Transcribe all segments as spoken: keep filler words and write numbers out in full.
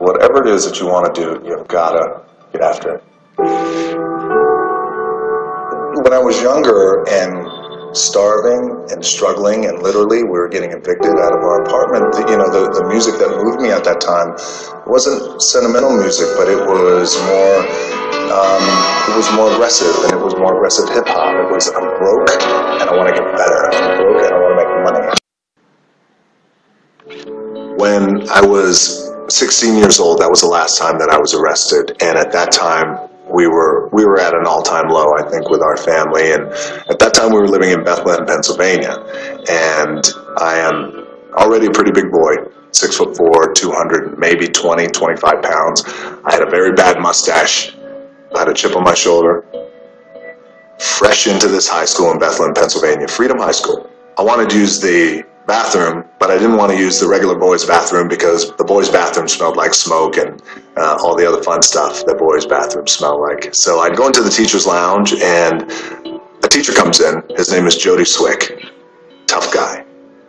whatever it is that you want to do, you've got to get after it. When I was younger and starving and struggling, and literally we were getting evicted out of our apartment, you know, the, the music that moved me at that time wasn't sentimental music, but it was more, um, it was more aggressive, and it was more aggressive hip-hop. It was, I'm broke, and I want to get better. I'm broke, and I want to make money. When I was sixteen years old, that was the last time that I was arrested, and at that time, we were we were at an all-time low, I think, with our family, and at that time we were living in Bethlehem, Pennsylvania, and I am already a pretty big boy, six foot four, two hundred, maybe twenty, twenty-five pounds. I had a very bad mustache. I had a chip on my shoulder. Fresh into this high school in Bethlehem, Pennsylvania, Freedom High School. I wanted to use the bathroom, but I didn't want to use the regular boys' bathroom because the boys' bathroom smelled like smoke and uh, all the other fun stuff that boys' bathrooms smell like. So I'd go into the teacher's lounge, and a teacher comes in. His name is Jody Swick. Tough guy.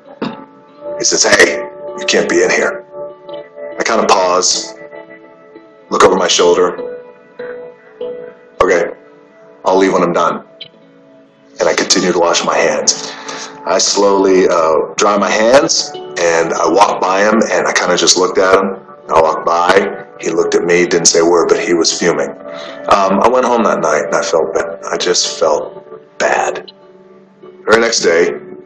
He says, "Hey, you can't be in here." I kind of pause, look over my shoulder. Okay, I'll leave when I'm done. And I continue to wash my hands. I slowly uh, dry my hands, and I walked by him, and I kind of just looked at him. I walked by, he looked at me, didn't say a word, but he was fuming. Um, I went home that night, and I felt bad. I just felt bad. The very next day,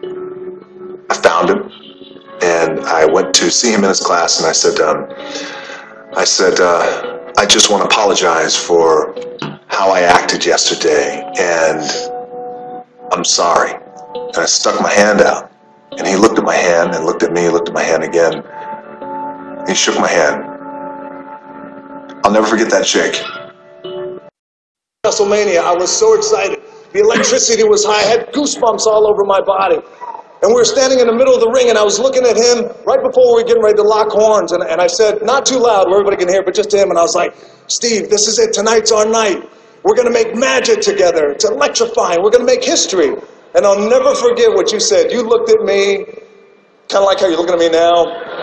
I found him, and I went to see him in his class, and I said, um, I said, uh, I just want to apologize for how I acted yesterday, and I'm sorry. And I stuck my hand out, and he looked at my hand, and looked at me, looked at my hand again. He shook my hand. I'll never forget that shake. WrestleMania, I was so excited. The electricity was high. I had goosebumps all over my body. And we were standing in the middle of the ring, and I was looking at him right before we were getting ready to lock horns, and, and I said, not too loud where everybody can hear, but just to him, and I was like, "Steve, this is it. Tonight's our night. We're going to make magic together. It's electrifying. We're going to make history." And I'll never forget what you said. You looked at me, kind of like how you're looking at me now.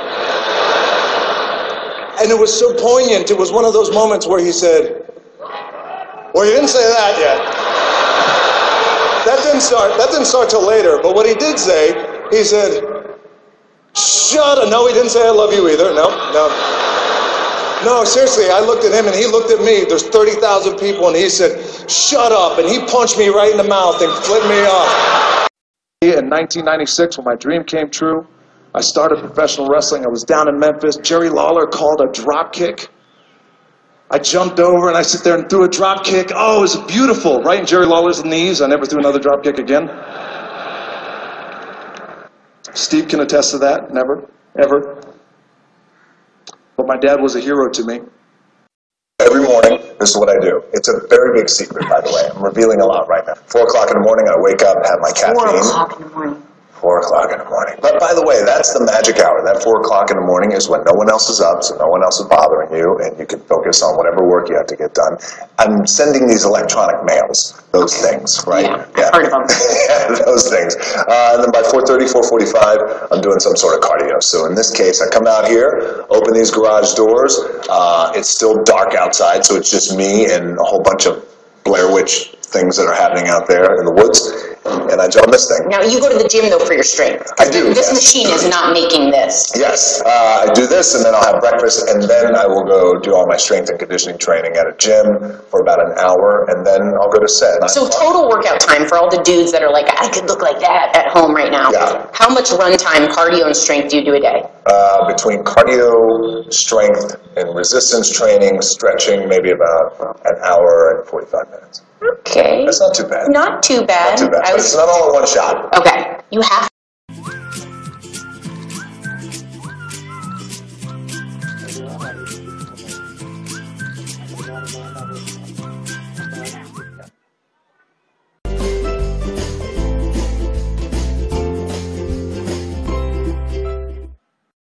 And it was so poignant. It was one of those moments where he said, "Well, you didn't say that yet." That didn't start, that didn't start till later. But what he did say, he said, "Shut up." No, he didn't say "I love you" either. No, no. No, seriously, I looked at him and he looked at me. There's thirty thousand people, and he said, "Shut up," and he punched me right in the mouth and flipped me off. In nineteen ninety-six, when my dream came true, I started professional wrestling. I was down in Memphis. Jerry Lawler called a drop kick. I jumped over and I sit there and threw a drop kick. Oh, it was beautiful. Right in Jerry Lawler's knees. I never threw another drop kick again. Steve can attest to that. Never, ever. But my dad was a hero to me. Every morning, this is what I do. It's a very big secret, by the way. I'm revealing a lot right now. Four o'clock in the morning, I wake up, have my caffeine. Four o'clock in the morning. Four o'clock in the morning. But by the way, that's the magic hour. That four o'clock in the morning is when no one else is up, so no one else is bothering you, and you can focus on whatever work you have to get done. I'm sending these electronic mails, those things, right? Yeah, I've yeah. heard of them. Yeah, those things. Uh, and then by four thirty, four forty-five, I'm doing some sort of cardio. So in this case, I come out here, open these garage doors. Uh, it's still dark outside, so it's just me and a whole bunch of Blair Witch things that are happening out there in the woods, and I jump this thing. Now, you go to the gym, though, for your strength. I do, This yes. machine is not making this. Yes, uh, I do this, and then I'll have breakfast, and then I will go do all my strength and conditioning training at a gym for about an hour, and then I'll go to set. So total workout time for all the dudes that are like, I could look like that at home right now. Yeah. How much run time, cardio, and strength do you do a day? Uh, between cardio, strength, and resistance training, stretching, maybe about an hour and forty-five minutes. Okay. That's not too bad. Not too bad. Not too bad. I But was... it's not all in one shot. Okay. You have